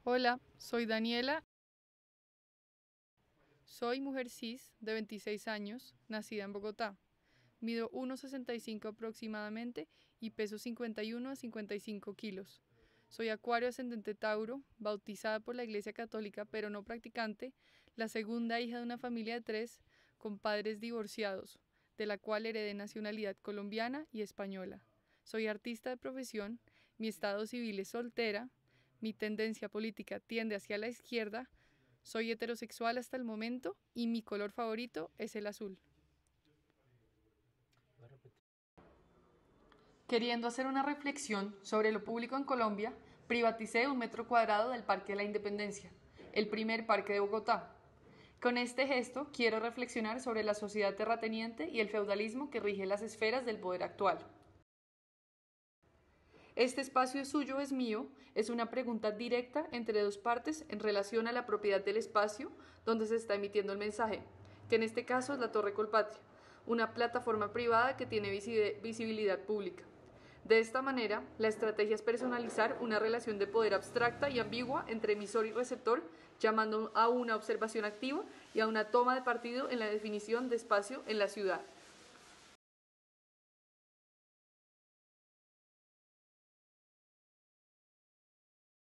Hola, soy Daniela. Soy mujer cis de 26 años, nacida en Bogotá. Mido 1,65 aproximadamente y peso 51 a 55 kilos. Soy acuario ascendente Tauro, bautizada por la Iglesia Católica pero no practicante, la segunda hija de una familia de 3 con padres divorciados, de la cual heredé nacionalidad colombiana y española. Soy artista de profesión, mi estado civil es soltera, mi tendencia política tiende hacia la izquierda, soy heterosexual hasta el momento y mi color favorito es el azul. Queriendo hacer una reflexión sobre lo público en Colombia, privaticé 1 metro cuadrado del Parque de la Independencia, el primer parque de Bogotá. Con este gesto quiero reflexionar sobre la sociedad terrateniente y el feudalismo que rige las esferas del poder actual. ¿Este espacio es suyo o es mío? Es una pregunta directa entre dos partes en relación a la propiedad del espacio donde se está emitiendo el mensaje, que en este caso es la Torre Colpatria, una plataforma privada que tiene visibilidad pública. De esta manera, la estrategia es personalizar una relación de poder abstracta y ambigua entre emisor y receptor, llamando a una observación activa y a una toma de partido en la definición de espacio en la ciudad.